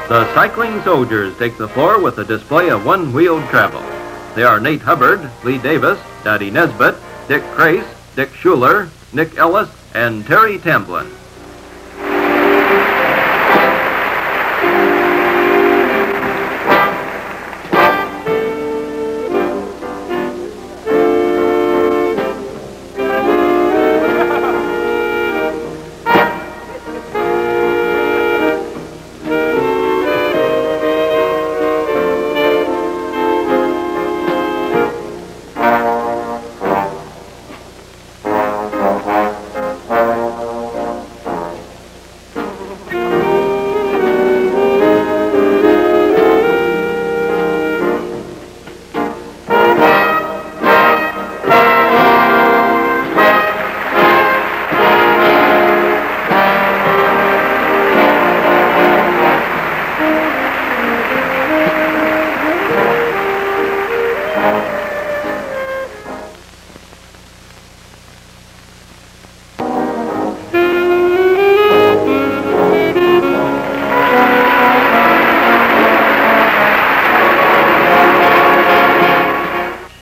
The cycling soldiers take the floor with a display of one-wheeled travel. They are Nate Hubbard, Lee Davis, Daddy Nesbitt, Dick Crace, Dick Schuler, Nick Ellis, and Terry Tamblin.